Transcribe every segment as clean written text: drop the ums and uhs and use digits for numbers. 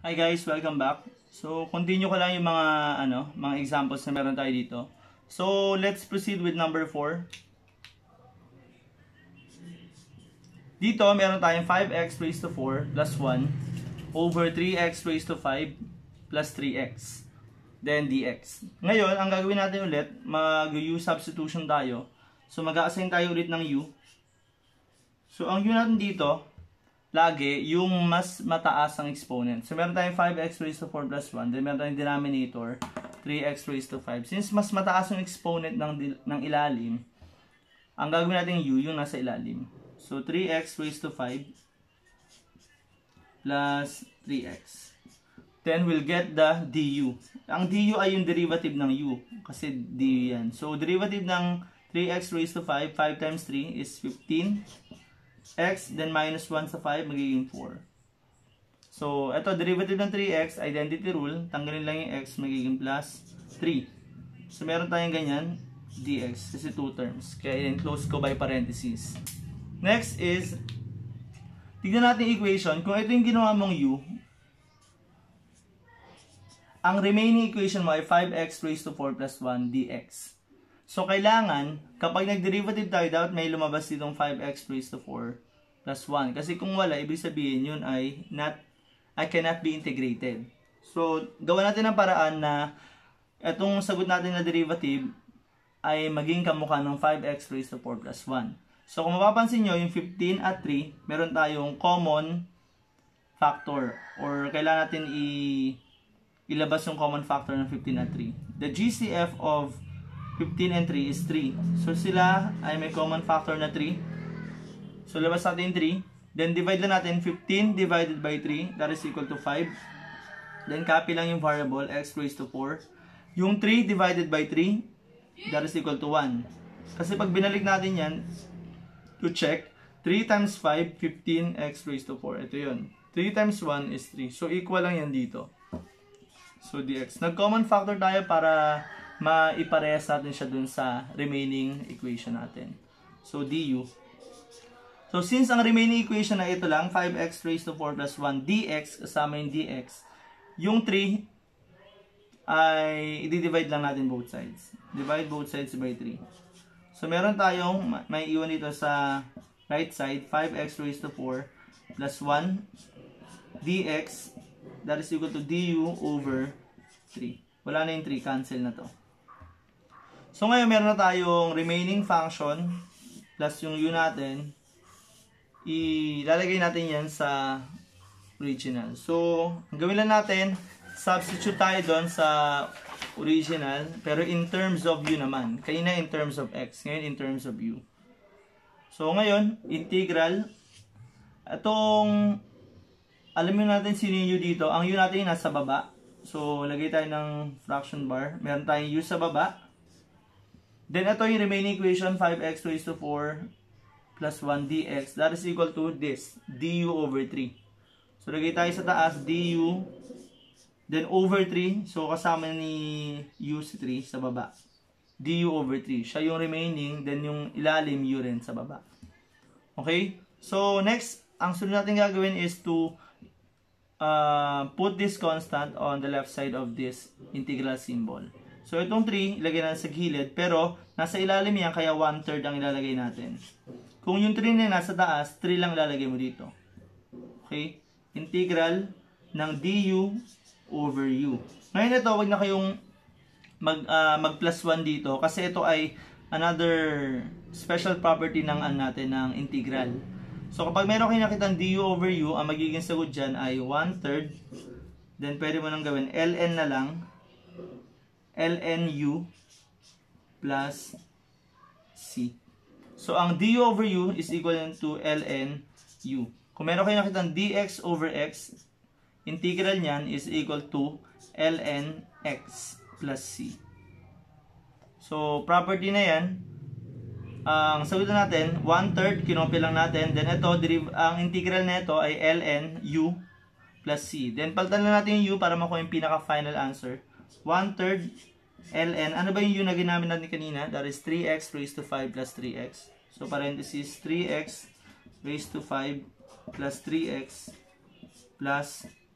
Hi guys, welcome back. So, continue ko lang yung mga examples na meron tayo dito. So, let's proceed with number 4. Dito, meron tayong 5x raised to 4 plus 1 over 3x raised to 5 plus 3x. Then, dx. Ngayon, ang gagawin natin ulit, mag-u substitution tayo. So, mag-a-assign tayo ulit ng u. So, ang u natin dito, lagi yung mas mataas ang exponent. So, meron tayong 5x raised to 4 plus 1. Then, meron tayong denominator, 3x raised to 5. Since mas mataas yung exponent ng ilalim, ang gagawin natin u, yung nasa ilalim. So, 3x raised to 5 plus 3x. Then, we'll get the du. Ang du ay yung derivative ng u. Kasi du yan. So, derivative ng 3x raised to 5, 5 times 3 is 15. X, then minus 1 sa 5, magiging 4. So, ito, derivative ng 3x, identity rule, tanggalin lang yung x, magiging plus 3. So, meron tayong ganyan, dx, kasi 2 terms. Kaya, close ko by parentheses. Next is, tignan natin yung equation. Kung ito yung ginawa mong u, ang remaining equation mo ay 5x raised to 4 plus 1 dx. So, kailangan, kapag nag-derivative tayo, dapat may lumabas ditong 5x raised to 4 plus 1. Kasi kung wala, ibig sabihin yun ay cannot be integrated. So, gawa natin ng paraan na itong sagot natin na derivative ay maging kamukha ng 5x raised to 4 plus 1. So, kung mapapansin nyo, yung 15 at 3, meron tayong common factor. Or kailangan natin ilabas yung common factor ng 15 at 3. The GCF of 15 and 3 is 3. So, sila ay may common factor na 3. So, labas natin 3. Then, divide lang natin 15 divided by 3. That is equal to 5. Then, copy lang yung variable, x raised to 4. Yung 3 divided by 3, that is equal to 1. Kasi pag binalik natin yan, to check, 3 times 5, 15, x raised to 4. Ito yun. 3 times 1 is 3. So, equal lang yan dito. So, dx. Nag-common factor tayo para maiparehas natin siya dun sa remaining equation natin. So, du. So, since ang remaining equation na ito lang, 5x raised to 4 plus 1 dx, kasama yung dx, yung 3 ay i-divide lang natin both sides. Divide both sides by 3. So, meron tayong, may iwan dito sa right side, 5x raised to 4 plus 1 dx, that is equal to du over 3. Wala na yung 3, cancel na to. So, ngayon meron na tayong remaining function plus yung u natin. Ilalagay natin yan sa original. So, ang gawin lang natin, substitute tayo doon sa original, pero in terms of u naman. Kanina in terms of x, ngayon in terms of u. So, ngayon, integral. Itong, alam mo natin sino yung u dito. Ang u natin nasa baba. So, lagay tayo ng fraction bar. Meron tayong u sa baba. Then, ito yung remaining equation, 5x raised to 4 plus 1 dx. That is equal to this, du over 3. So, lagay tayo sa taas, du, then over 3. So, kasama ni u si 3 sa baba. Du over 3. Siya yung remaining, then yung ilalim u rin sa baba. Okay? So, next, ang sunod natin gagawin is to put this constant on the left side of this integral symbol. So, itong 3, ilagay natin sa gilid. Pero, nasa ilalim yan, kaya 1/3 ang ilalagay natin. Kung yung 3 na nasa taas, 3 lang ilalagay mo dito. Okay? Integral ng du over u. Ngayon ito, wag na kayong mag plus 1 dito. Kasi ito ay another special property ng ng integral. So, kapag meron kayo nakitang du over u, ang magiging sagot dyan ay 1/3. Then, pwede mo nang gawin ln na lang. ln u plus c. So, ang du over u is equal to ln u. Kung meron kayo nakitang dx over x, integral niyan is equal to ln x plus c. So, property na yan. Ang sagot natin, 1/3, kinopy lang natin. Then, ito, ang integral na ito ay ln u plus c. Then, palitan lang natin yung u para makuha yung pinaka-final answer. 1/3 ln, ano ba yung u na ginamit natin kanina? That is 3x raised to 5 plus 3x. So, parenthesis, 3x raised to 5 plus 3x plus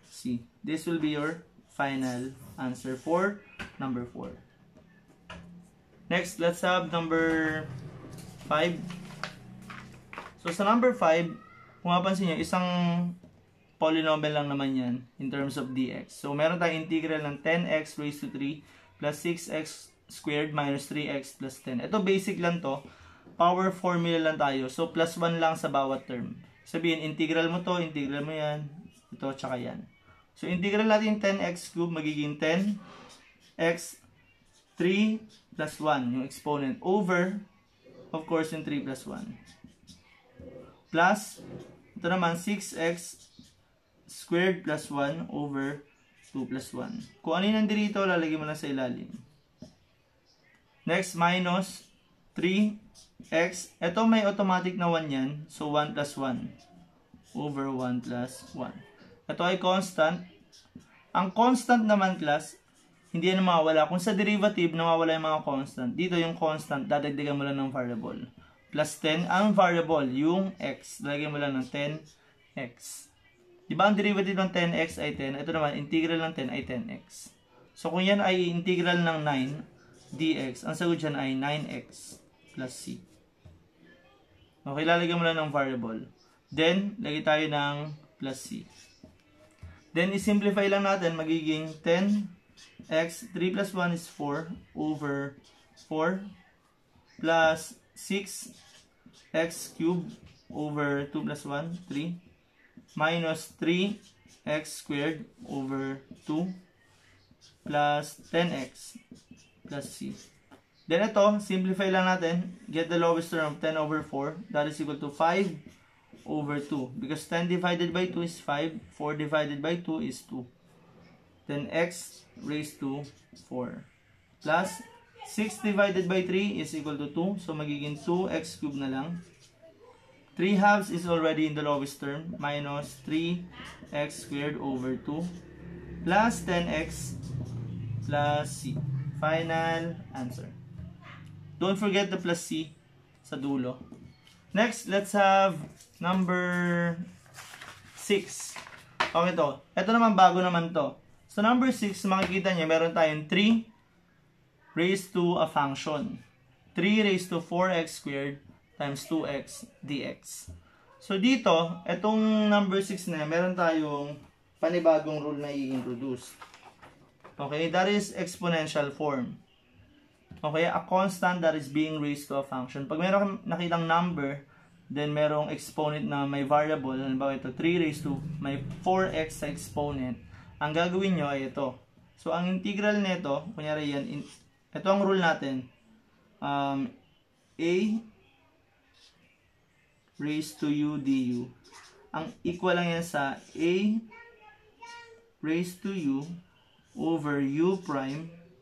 C. This will be your final answer for number 4. Next, let's have number 5. So, sa number 5, kung mapansin nyo, isang polynomial lang naman yan in terms of dx. So, meron tayong integral ng 10x raised to 3 plus 6x squared minus 3x plus 10. Ito basic lang to. Power formula lang tayo. So, plus 1 lang sa bawat term. Sabihin, integral mo to, integral mo yan. Ito, tsaka yan. So, integral natin 10x cube, magiging 10x 3 plus 1, yung exponent, over, of course, yung 3 plus 1. Plus, ito naman, 6x squared plus 1 over 2 plus 1. Kung ano yung nandito, lalagay mo lang sa ilalim. Next, minus 3x. Ito may automatic na 1 yan. So, 1 plus 1 over 1 plus 1. Ito ay constant. Ang constant naman, class, hindi yan mawawala. Kung sa derivative, nawawala yung mga constant. Dito yung constant, dadagdagan mo lang ng variable. Plus 10. Ang variable, yung x. Lalagyan mo lang ng 10x. Diba ang derivative ng 10x ay 10? Ito naman, integral ng 10 ay 10x. So, kung yan ay integral ng 9 dx, ang sagot dyan ay 9x plus c. Okay, lalagyan mo lang ng variable. Then, lagay tayo ng plus c. Then, isimplify lang natin, magiging 10x, 3 plus 1 is 4, over 4, plus 6x cubed, over 2 plus 1, 3, minus 3x squared over 2 plus 10x plus c. Then ito, simplify lang natin. Get the lowest term of 10 over 4. That is equal to 5 over 2. Because 10 divided by 2 is 5. 4 divided by 2 is 2. Then x raised to 4. Plus 6 divided by 3 is equal to 2. So magiging 2x cubed na lang. 3 halves is already in the lowest term, minus 3x squared over 2 plus 10x plus c. Final answer. Don't forget the plus c sa dulo. Next, let's have number 6. Okay to. Ito naman, bago naman to. So number 6, makikita niyo, meron tayong 3 raised to a function. 3 raised to 4x squared times 2x dx. So dito, etong number 6 na, meron tayong panibagong rule na i-introduce. Okay, that is exponential form. Okay, a constant that is being raised to a function. Pag meron nakitang number, then merong exponent na may variable, halimbawa ito, 3 raised to, may 4x sa exponent, ang gagawin nyo ay ito. So ang integral nito, kunyari yan, ito ang rule natin, a raised to u du. Ang equal lang yan sa a raised to u over u prime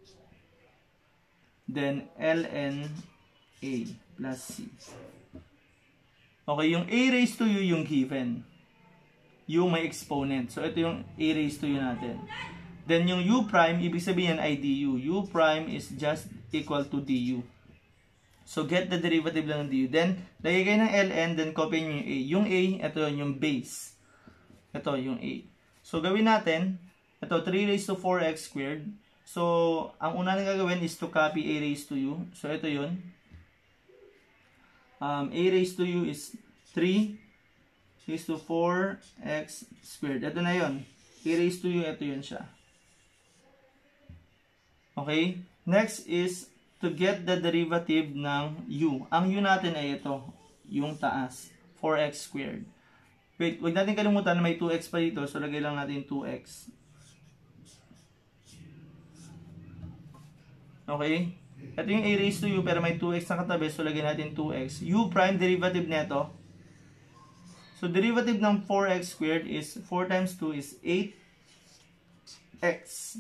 then ln a plus c. Okay, yung a raised to u yung given. U may exponent. So, ito yung a raised to u natin. Then, yung u prime, ibig sabihin ay du. U prime is just equal to du. So, get the derivative lang ng du. Then, lagay kayo ng ln, then copy nyo yung a. Yung a, ito yung base. Ito yung a. So, gawin natin, ito, 3 raised to 4x squared. So, ang una na gagawin is to copy a raised to u. So, ito yun. A raised to u is 3 raised to 4x squared. Ito na yun. A raised to u, ito yun siya. Okay? Next is to get the derivative ng u. Ang u natin ay ito, yung taas, 4x squared. Wait, huwag natin kalimutan na may 2x pa dito, so lagay lang natin 2x. Okay? Ito yung a raised to u, pero may 2x na katabi, so lagay natin 2x. U prime, derivative neto. So, derivative ng 4x squared is 4 times 2 is 8x.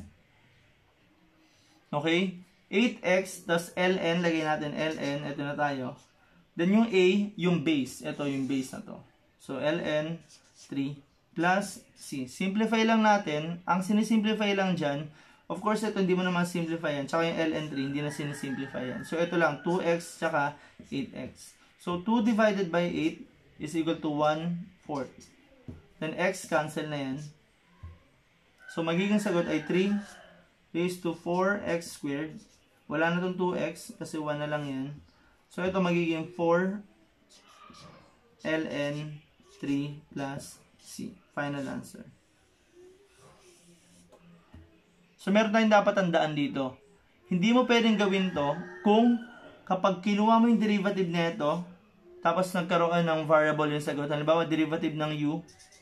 Okay? 8x, tas ln, lagay natin ln, ito na tayo. Then yung a, yung base. Ito yung base na to. So, ln 3 plus c. Simplify lang natin. Ang sinisimplify lang dyan, of course, ito hindi mo naman simplify yan. Tsaka yung ln 3, hindi na sinisimplify yan. So, ito lang, 2x tsaka 8x. So, 2 divided by 8 is equal to 1/4. Then, x cancel na yan. So, magiging sagot ay 3 raised to 4x squared. Wala na itong 2x kasi 1 na lang yan. So, ito magiging 4 ln 3 plus c. Final answer. So, meron tayong dapat tandaan dito. Hindi mo pwedeng gawin to kung kapag kinuha mo yung derivative nito, tapos nagkaroon ng variable yung sagot. Halimbawa, derivative ng u,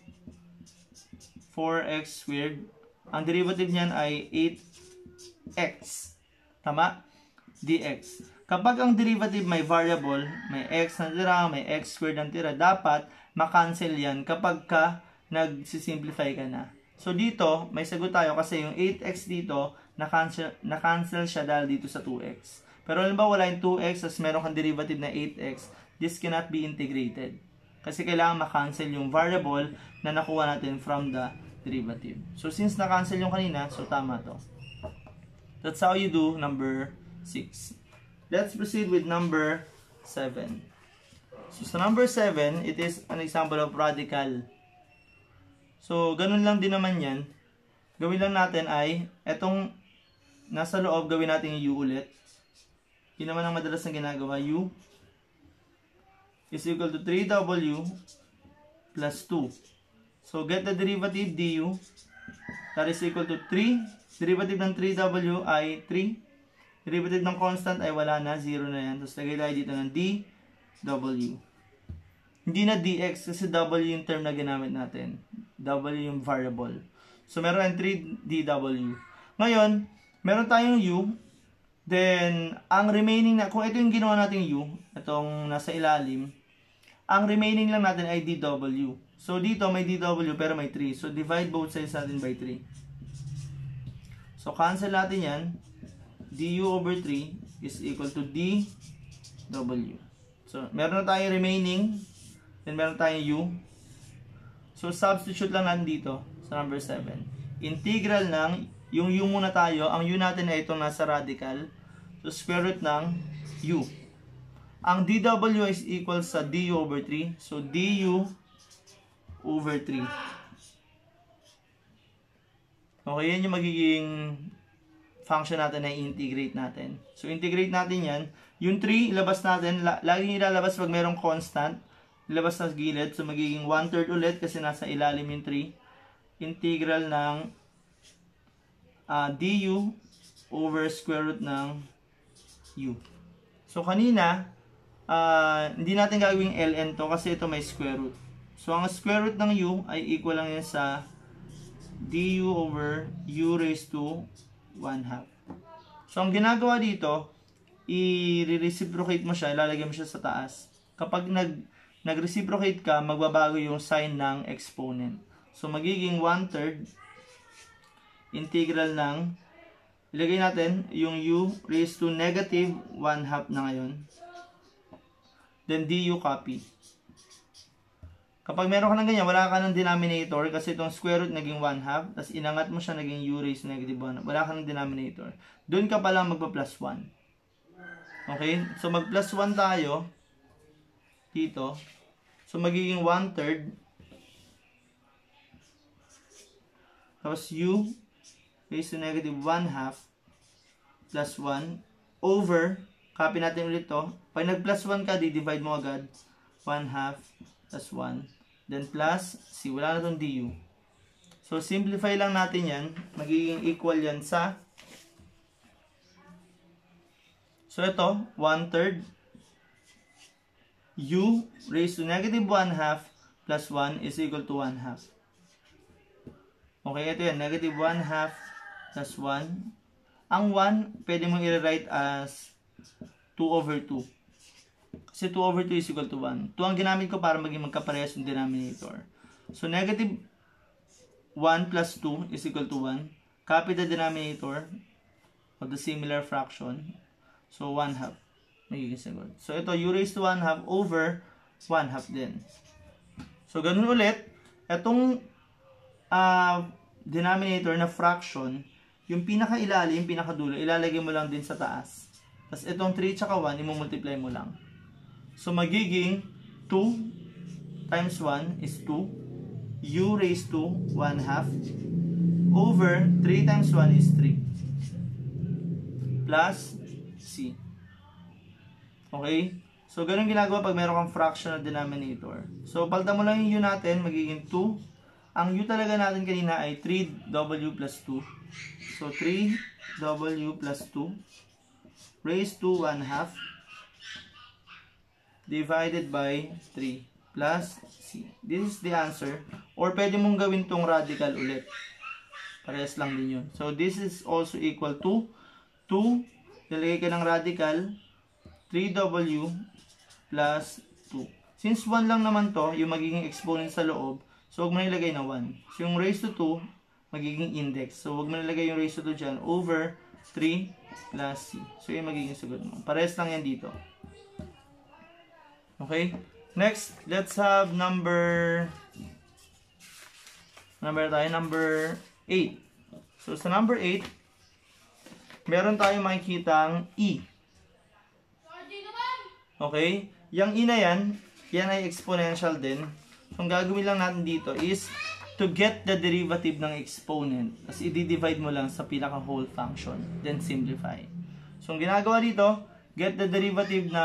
4x squared. Ang derivative niyan ay 8x. Tama? dx. Kapag ang derivative may variable, may x na tira, may x squared na tira, dapat makancel yan kapag ka nagsisimplify ka na. So dito, may sagot tayo kasi yung 8x dito, na-cancel siya dahil dito sa 2x. Pero halimbawa wala yung 2x as meron kang derivative na 8x, this cannot be integrated. Kasi kailangan makancel yung variable na nakuha natin from the derivative. So since na-cancel yung kanina, so tama to. That's how you do number 6. Let's proceed with number 7. So sa number 7, it is an example of radical. So ganun lang din naman yan. Gawin lang natin ay, etong nasa loob, gawin natin yung u ulit. Yun naman ang madalas na ginagawa. U is equal to 3w plus 2. So get the derivative du. That is equal to 3. Derivative ng 3w ay 3. Derivative ng constant ay wala na, 0 na yan. Tapos lagay tayo dito ng dw. Hindi na dx kasi w yung term na ginamit natin. W yung variable. So meron tayong 3dw. Ngayon, meron tayong u. Then, ang remaining na, kung ito yung ginawa natin u, itong nasa ilalim, ang remaining lang natin ay dw. So dito may dw pero may 3. So divide both sides natin by 3. So cancel natin yan. Du over 3 is equal to dw. So meron na tayong remaining. Then meron tayong u. So substitute lang natin dito sa number 7. Integral ng, yung u muna tayo. Ang u natin ay itong nasa radical. So square root ng u. Ang dw is equal sa du over 3. So du over 3. Okay, yan yung magiging function natin na integrate natin. So integrate natin yan. Yung 3, ilabas natin. Laging ilalabas pag merong constant. Ilabas sa gilid. So magiging 1/3 ulit kasi nasa ilalim yung 3. Integral ng du over square root ng u. So kanina, hindi natin gagawing ln to kasi ito may square root. So ang square root ng u ay equal lang yan sa du over u raised to 1/2. So ang ginagawa dito, i-reciprocate mo siya, ilalagay mo siya sa taas. Kapag nag-reciprocate ka, magbabago yung sign ng exponent. So magiging 1/3 integral ng, ilagay natin yung u raised to negative 1/2 na ngayon. Then du copy. Kapag meron ka ng ganyan, wala ka ng denominator kasi itong square root naging 1/2, tapos inangat mo siya naging u raised to negative 1. Wala ka ng denominator. Doon ka pala magpa-plus 1. Okay? So mag-plus 1 tayo dito. So magiging 1/3 tapos u raised to negative 1/2 plus 1 over, copy natin ulit to. Pag nag-plus 1 ka, di-divide mo agad. 1/2 plus 1. Then plus, wala na itong du. So, simplify lang natin yan. Magiging equal yan sa, so ito, 1/3 u raised to negative 1/2 plus 1 is equal to 1/2. Okay, ito yan. Negative 1/2 plus 1. Ang 1, pwede mong i-write as 2 over 2. Kasi 2 over 2 is equal to 1. 2 ang ginamit ko para maging magkaparehas yung denominator. So, negative 1 plus 2 is equal to 1. Copy the denominator of the similar fraction. So, 1/2. Magiging sagot. So, ito, u raised to 1/2 over 1/2 din. So, ganun ulit. Itong denominator na fraction, yung pinakailalim, pinakadulo, ilalagay mo lang din sa taas. Tapos, itong 3 tsaka 1, imumultiply mo lang. So, magiging 2 times 1 is 2. U raised to 1/2 over 3 times 1 is 3 plus c. Okay? So, ganun ginagawa pag meron kang fractional denominator. So, palitan mo lang yung u natin, magiging 2. Ang u talaga natin kanina ay 3w plus 2. So, 3w plus 2 raised to 1/2 divided by 3 plus c. This is the answer. Or pwede mong gawin tong radical ulit. Parehas lang din yun. So, this is also equal to 2. Nilagay ka ng radical 3w plus 2. Since 1 lang naman to, yung magiging exponent sa loob, so huwag mo nilagay na 1. So yung raised to 2, magiging index. So huwag mo nilagay yung raised to 2 dyan, over 3 plus c. So yung magiging sagot mo. Parehas lang yan dito. Okay? Next, let's have number 8. So sa number 8, meron tayong makikitang e. Okay? Yung e na yan ay exponential din. So, ang gagawin lang natin dito is to get the derivative ng exponent. Tapos, i-divide mo lang sa pinaka-whole function. Then, simplify. So, ang ginagawa dito, get the derivative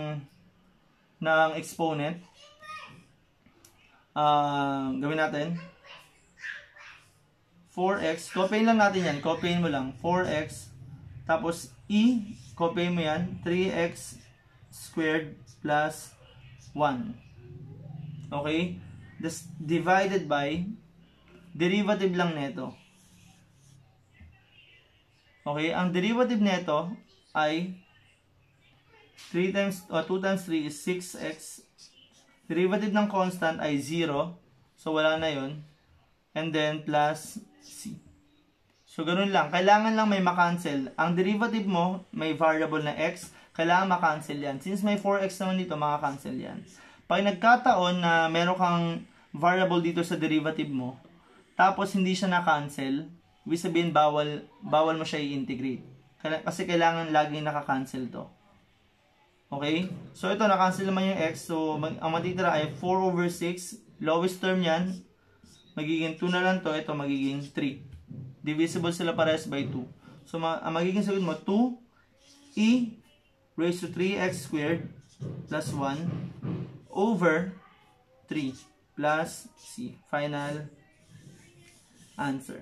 ng exponent. Gawin natin 4x. Copyin lang natin yan. Copyin mo lang. 4x. Tapos, e. Copyin mo yan. 3x squared plus 1. Okay? This divided by derivative lang nito. Okay? Ang derivative nito ay 2 times 3 is 6x. Derivative ng constant ay 0. So, wala na yun. And then, plus c. So, ganun lang. Kailangan lang may makancel. Ang derivative mo, may variable na x. Kailangan makancel yan. Since may 4x naman dito, makakancel yan. Pag nagkataon na meron kang variable dito sa derivative mo, tapos hindi siya na-cancel, ibig sabihin bawal mo siya i-integrate. Kasi kailangan laging naka-cancel to. Okay? So ito, na-cancel naman yung x. So ang matitira ay 4 over 6. Lowest term yan. Magiging 2 na lang to. Ito magiging 3. Divisible sila parehas by 2. So ang magiging sagot mo, 2e raised to 3x squared plus 1 over 3 plus c. Final answer.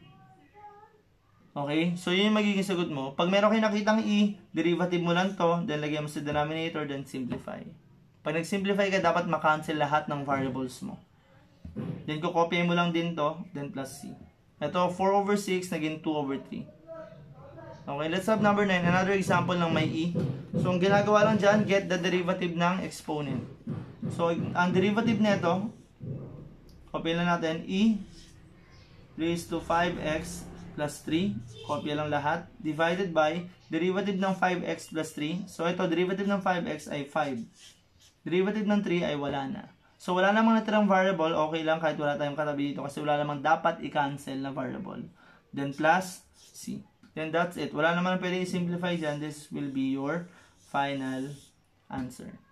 Okay? So, yun yung magiging sagot mo. Pag meron kayo nakitang e, derivative mo lang to, then lagyan mo sa denominator, then simplify. Pag nag-simplify ka, dapat makancel lahat ng variables mo. Then, kukopyahin mo lang din to, then plus c. Ito, 4 over 6, naging 2 over 3. Okay, let's have number 9. Another example ng may e. So, ang ginagawa lang dyan, get the derivative ng exponent. So, ang derivative nito, copy lang natin, e raised to 5x plus 3. Copy lang lahat. Divided by derivative ng 5x plus 3. So, ito, derivative ng 5x ay 5. Derivative ng 3 ay wala na. So, wala namang natirang variable. Okay lang kahit wala tayong katabi dito kasi wala namang dapat i-cancel na variable. Then, plus c. Then that's it. Wala naman pwede i-simplify dyan. This will be your final answer.